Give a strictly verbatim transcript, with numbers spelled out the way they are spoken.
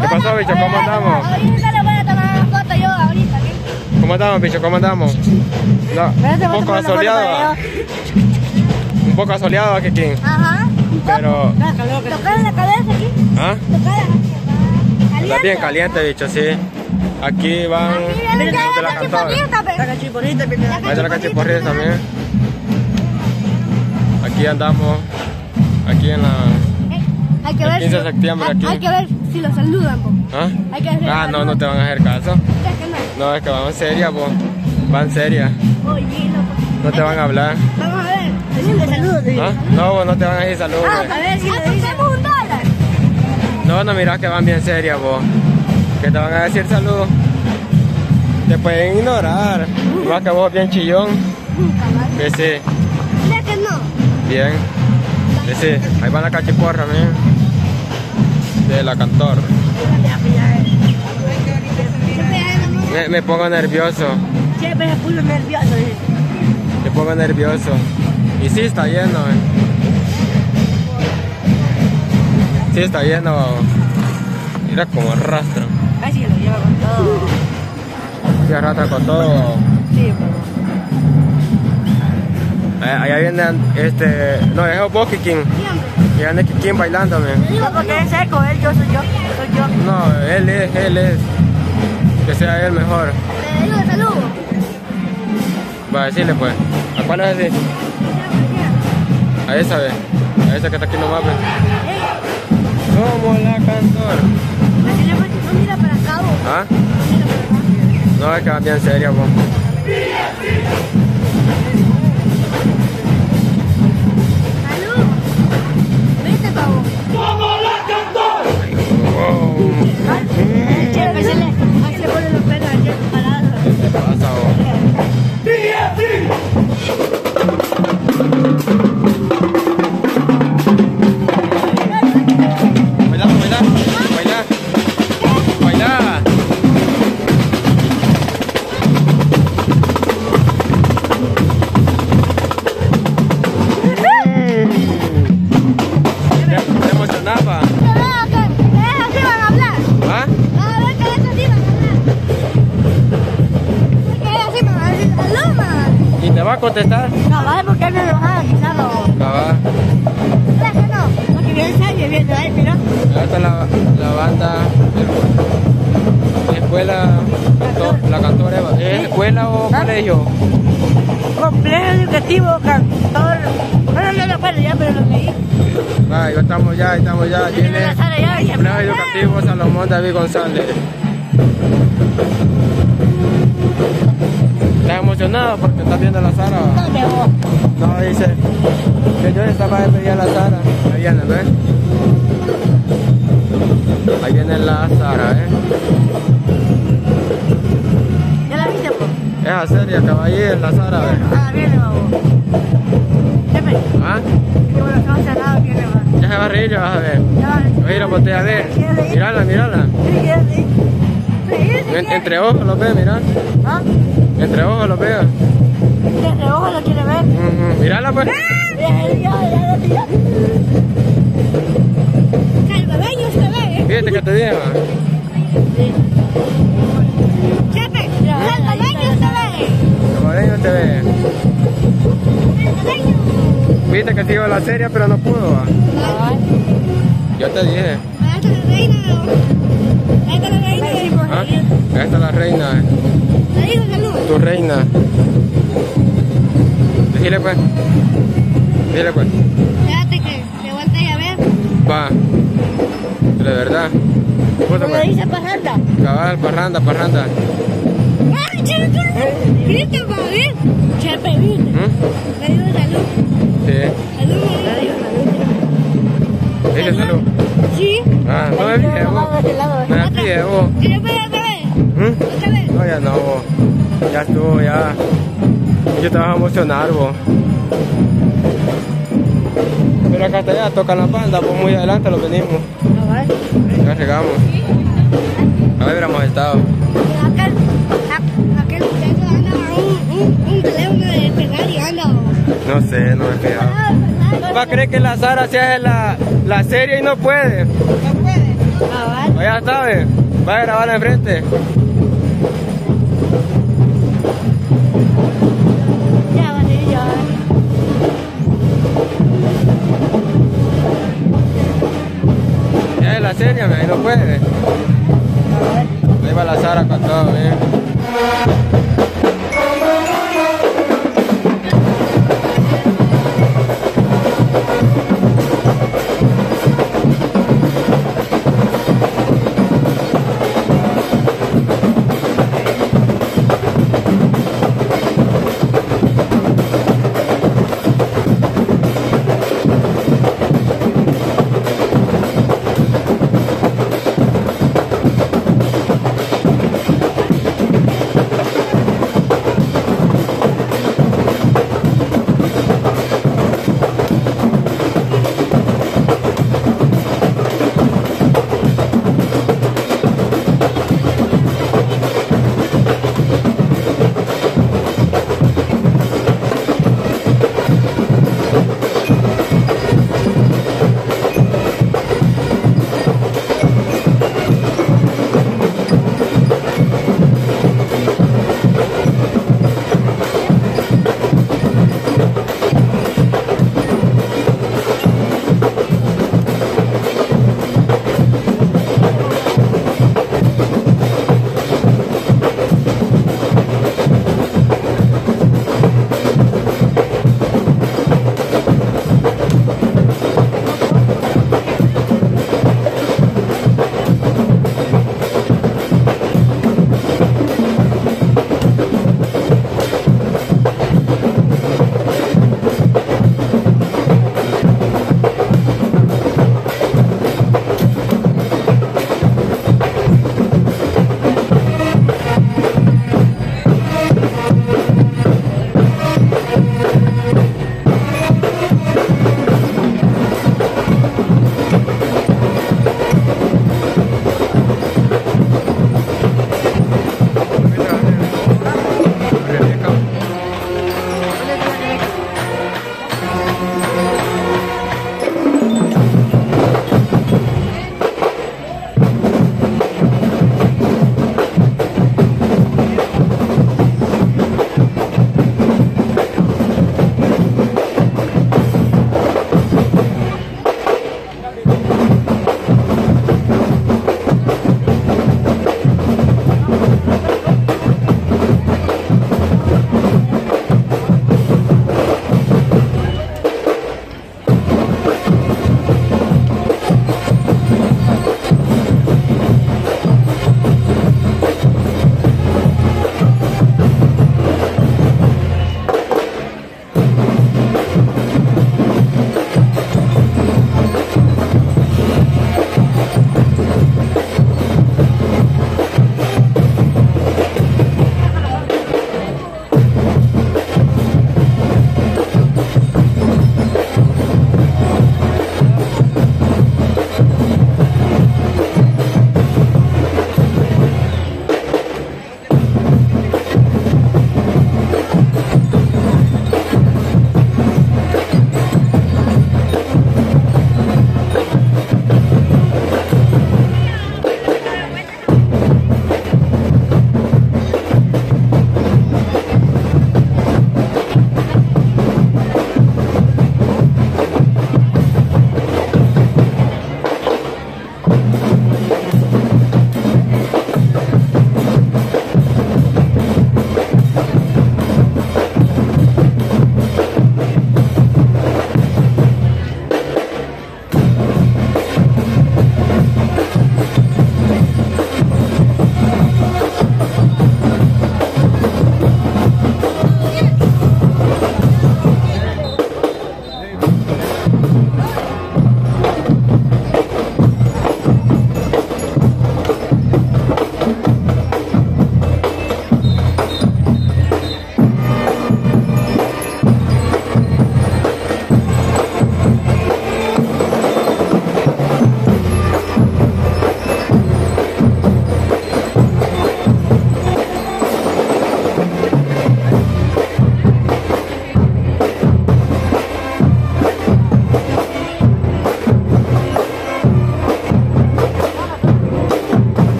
¿Qué pasó, bicho? ¿Cómo andamos? Ahorita le voy a tomar una foto yo ahorita. ¿Cómo andamos, bicho? ¿Cómo andamos? No, un poco asoleado. Un poco asoleado aquí, King. Ajá. Pero... Tocar la cabeza aquí. ¿Ah? Tocar la Está bien caliente, bicho, sí. Aquí van... Aquí viene de la la cantora. cachiporrita. La cachiporrita. Ahí está la cachiporrita también. Aquí andamos. Aquí en la... Hay que el ver quince de si- septiembre hay- aquí. Hay que ver si lo saludan, po. ¿Ah? Hay que ver si lo Ah, no, no saludan. te van a hacer caso. ¿Crees que no? No, es que van serias, vos. Van serias. Oye, loco. No te van a hablar. Vamos a ver. Decirle saludos. ¿Ah? No, vos no te van a decir saludos. Ah, a ver si le hacemos un dólar. No, no, mira que van bien serias, vos. Que te van a decir saludos. Te pueden ignorar. Más que vos bien chillón. Que sí. ¿Crees que no? Bien. Que sí. Ahí van la cachiporra, mira. De la cantor. Me, me pongo nervioso. Siempre se puso nervioso. Me pongo nervioso. Y sí está lleno, eh. Sí está lleno. Mira como arrastra. Casi lo lleva con todo. Sí arrastra con todo. Sí, Eh, allá viene este. No, es vos, Kikín. Y viene Kikín bailándome. digo porque es seco, él, yo soy yo, soy yo. No, él es, él es. Que sea él mejor. Le digo saludo. Va a decirle pues. ¿A cuál es así? A esa ve. A esa que está aquí nomás ve. Como la cantor. Decirle pues, no mira para acá, vos. ¿Ah? No mira para acá. No, es que va bien seria, vos. Salud. ¿Viste, pavo? Wow. Che, se le, ahí se le ponen los pelos aquí parados. ¿Qué te pasa, vos? Baila, baila, baila, baila. Te, te emocionaba. Te veo que de eso sí van a hablar. ¿Ah? Vas a ver que de eso sí van a hablar. Porque ellos sí van a decir salud, man. ¿Y te va a contestar? No, vale, porque él me enojaba, quizás no. Cabal. ¿Crees que no? Porque viene serio, viene ahí, mira. Acá está la, la banda, el- escuela, cantor, la cantora Eva. ¿Es escuela o colegio? Complejo educativo, cantor. Bueno, no lo acuerdo ya, pero lo leí. Va, ya estamos ya, estamos ya. Tiene Tiene la Sara ya, ya. complejo educativo Salomón David González. ¿Estás emocionado porque estás viendo a la Sara? ¿Dónde vos? No, dice que yo estaba de pedir a la Sara. Ahí viene, ¿ves? Ahí viene la Sara, ¿eh? ¿Ya la viste, pues? Esa seria, caballero, la Sara, ¿ves? Ah, viene, vamos. Jefe, ¿Ah? que bueno, estamos cerrados, viene, va. Ya se va a reír, ya vas a ver. Ya va. Voy a ir a voltear a ver. Mírala, mírala. Sí, quiere reír. Reír, sí En- quiere. entre ojos lo ve, mira. ¿Ah? Entre ojos lo veo. De reojo lo quiere ver. Ujú, mírala pues. Ya, ya, ya, ya, ya. Salvadoreño se ve, ¿eh? Fíjate que te dije, va. Chepe, salvadoreño se ve. Salvadoreño te ve. Salvadoreño. Viste que sigo la serie pero no pudo, va. Ah, Yo te dije. ahí está la reina. Ahí está la reina. ¿Ah? Esta es la reina, Le digo salud. tu reina. Dile pues. Dile pues. Espérate que te vuelta a ver. Va. De verdad. Puta, ¿Cómo pues. dice parranda? Cabal, parranda, parranda. ¡Ay, Chepe, tú! ¿Viste, pa' ver? Chepe, ¿viste? ¿Mm? Le digo salud. Sí. Salud, le digo salud. Dice salud. Sí. Ah, no me fijé vos. No me fijé vos. ¿Quieres ver otra vez? ¿Mm? ¿Otra vez? No, ya no, vos. Ya estuvo, ya. Yo te vas a emocionar, vos. Pero acá hasta allá tocan la banda, pues muy adelante lo venimos. No, vale. Ya llegamos. A ver, hubiéramos estado. Aquel, aquel muchacho anda un, un, un teléfono de Ferrari, anda. No sé, no me he fijado. Va a creer que la Sara se hace la, la serie y no puede. No puede. Ah, vale. Allá está, ve. Va a grabarla enfrente. Ya, vale, ya. Ya es la serie, ahí no puede. Ahí va la Sara con todo, bien.